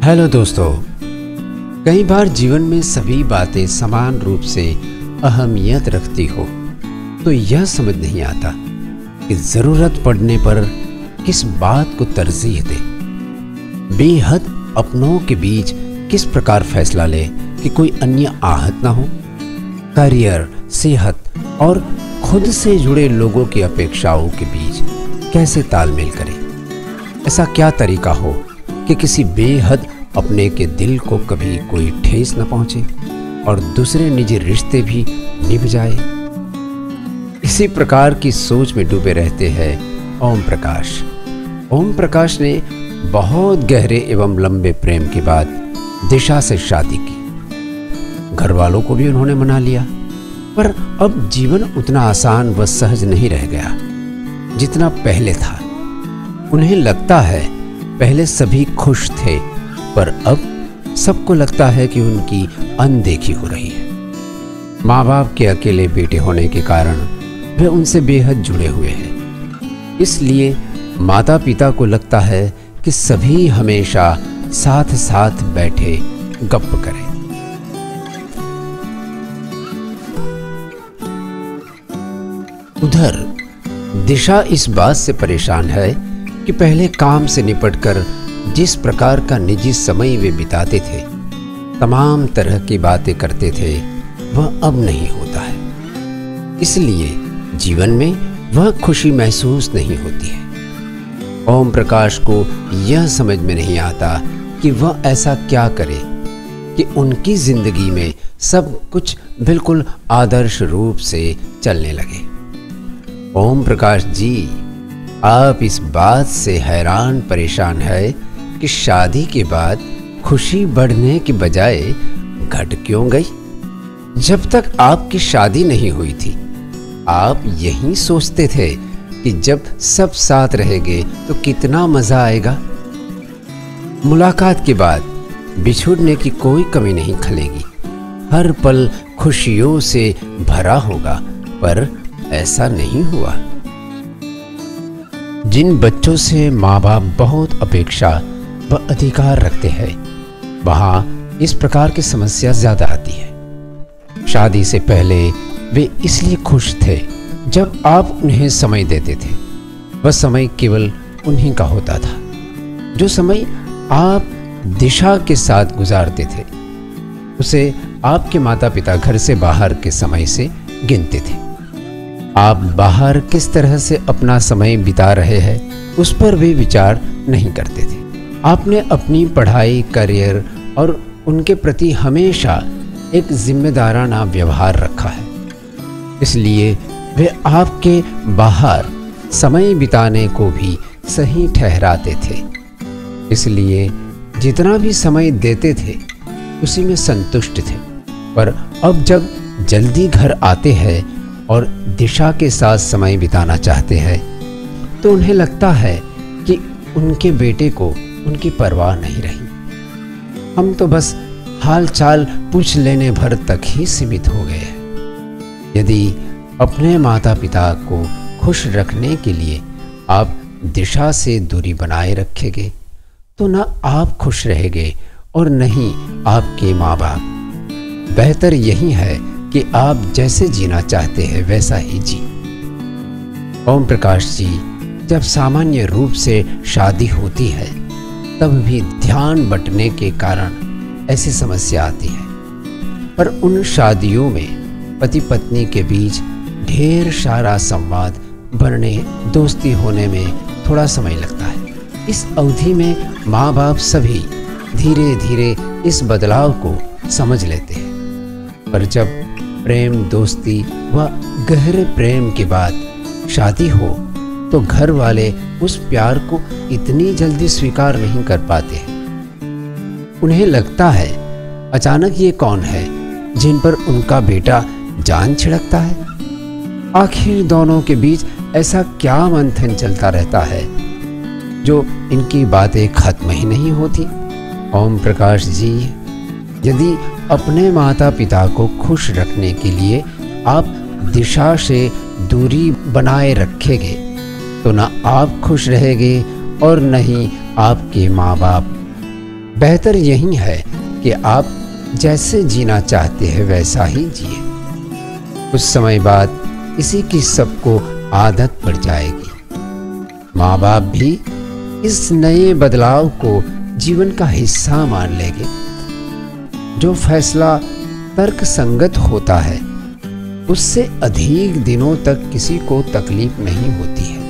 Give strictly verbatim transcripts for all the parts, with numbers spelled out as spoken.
Hello दोस्तों, कई बार जीवन में सभी बातें समान रूप से अहमियत रखती हो तो यह समझ नहीं आता कि ज़रूरत पड़ने पर किस बात को तरजीह दे। बेहद अपनों के बीच किस प्रकार फैसला ले कि कोई अन्य आहत ना हो। करियर, सेहत और खुद से जुड़े लोगों की अपेक्षाओं के बीच कैसे तालमेल करें। ऐसा क्या तरीका हो कि किसी बेहद अपने के दिल को कभी कोई ठेस न पहुंचे और दूसरे निजी रिश्ते भी निभ जाए। इसी प्रकार की सोच में डूबे रहते हैं ओम प्रकाश। ओम प्रकाश ने बहुत गहरे एवं लंबे प्रेम के बाद दिशा से शादी की। घर वालों को भी उन्होंने मना लिया, पर अब जीवन उतना आसान व सहज नहीं रह गया जितना पहले था। उन्हें लगता है पहले सभी खुश थे, पर अब सबको लगता है कि उनकी अनदेखी हो रही है। माँ बाप के अकेले बेटे होने के कारण वे उनसे बेहद जुड़े हुए हैं। इसलिए माता पिता को लगता है कि सभी हमेशा साथ साथ बैठे गप करें। उधर दिशा इस बात से परेशान है कि पहले काम से निपटकर जिस प्रकार का निजी समय वे बिताते थे, तमाम तरह की बातें करते थे, वह अब नहीं होता है। इसलिए जीवन में वह खुशी महसूस नहीं होती है। ओम प्रकाश को यह समझ में नहीं आता कि वह ऐसा क्या करे कि उनकी जिंदगी में सब कुछ बिल्कुल आदर्श रूप से चलने लगे। ओम प्रकाश जी, आप इस बात से हैरान परेशान है कि शादी के बाद खुशी बढ़ने की बजाय घट क्यों गई। जब तक आपकी शादी नहीं हुई थी, आप यही सोचते थे कि जब सब साथ रहेंगे तो कितना मजा आएगा। मुलाकात के बाद बिछुड़ने की कोई कमी नहीं खलेगी, हर पल खुशियों से भरा होगा, पर ऐसा नहीं हुआ। जिन बच्चों से माँ बाप बहुत अपेक्षा व अधिकार रखते हैं, वहाँ इस प्रकार की समस्या ज्यादा आती है। शादी से पहले वे इसलिए खुश थे जब आप उन्हें समय देते थे। वह समय केवल उन्हीं का होता था। जो समय आप दिशा के साथ गुजारते थे, उसे आपके माता पिता घर से बाहर के समय से गिनते थे। आप बाहर किस तरह से अपना समय बिता रहे हैं, उस पर वे विचार नहीं करते थे। आपने अपनी पढ़ाई, करियर और उनके प्रति हमेशा एक जिम्मेदाराना व्यवहार रखा है। इसलिए वे आपके बाहर समय बिताने को भी सही ठहराते थे। इसलिए जितना भी समय देते थे उसी में संतुष्ट थे। पर अब जब जल्दी घर आते हैं और दिशा के साथ समय बिताना चाहते हैं, तो उन्हें लगता है कि उनके बेटे को उनकी परवाह नहीं रही। हम तो बस हाल चाल पूछ लेने भर तक ही सीमित हो गए हैं। यदि अपने माता पिता को खुश रखने के लिए आप दिशा से दूरी बनाए रखेंगे, तो ना आप खुश रहेंगे और नहीं आपके माँ बाप। बेहतर यही है कि आप जैसे जीना चाहते हैं वैसा ही जी। ओम प्रकाश जी, जब सामान्य रूप से शादी होती है, तब भी ध्यान बंटने के कारण ऐसी समस्या आती है। पर उन शादियों में पति पत्नी के बीच ढेर सारा संवाद बनने, दोस्ती होने में थोड़ा समय लगता है। इस अवधि में माँ बाप सभी धीरे धीरे इस बदलाव को समझ लेते हैं। पर जब प्रेम, दोस्ती व गहरे प्रेम के बाद शादी हो, तो घर वाले उस प्यार को इतनी जल्दी स्वीकार नहीं कर पाते हैं। उन्हें लगता है अचानक ये कौन है जिन पर उनका बेटा जान छिड़कता है। आखिर दोनों के बीच ऐसा क्या मंथन चलता रहता है जो इनकी बातें खत्म ही नहीं होती। ओम प्रकाश जी, यदि अपने माता पिता को खुश रखने के लिए आप दिशा से दूरी बनाए रखेंगे, तो ना आप खुश रहेंगे और न ही आपके माँ बाप। बेहतर यही है कि आप जैसे जीना चाहते हैं वैसा ही जिए। कुछ समय बाद इसी की सबको आदत पड़ जाएगी। माँ बाप भी इस नए बदलाव को जीवन का हिस्सा मान लेंगे। जो फैसला तर्क संगत होता है उससे अधिक दिनों तक किसी को तकलीफ नहीं होती है।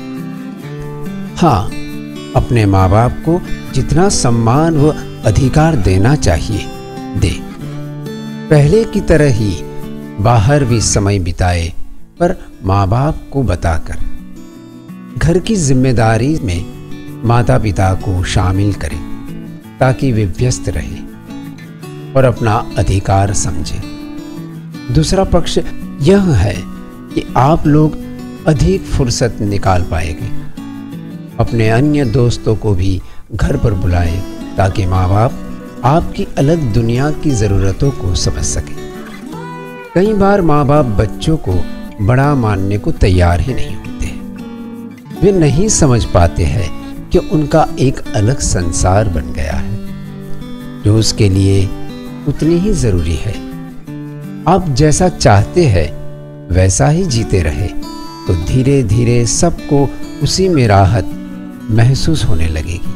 हाँ, अपने माँ बाप को जितना सम्मान व अधिकार देना चाहिए दे। पहले की तरह ही बाहर भी समय बिताए, पर माँ बाप को बताकर। घर की जिम्मेदारी में माता पिता को शामिल करें ताकि वे व्यस्त रहे और अपना अधिकार समझे। दूसरा पक्ष यह है कि आप लोग अधिक फुर्सत निकाल पाएंगे। अपने अन्य दोस्तों को भी घर पर बुलाएं ताकि माँ बाप आपकी अलग दुनिया की ज़रूरतों को समझ सकें। कई बार माँ बाप बच्चों को बड़ा मानने को तैयार ही नहीं होते। वे नहीं समझ पाते हैं कि उनका एक अलग संसार बन गया है जो उसके लिए उतनी ही ज़रूरी है। आप जैसा चाहते हैं वैसा ही जीते रहे तो धीरे धीरे सबको उसी में राहत महसूस होने लगेगी।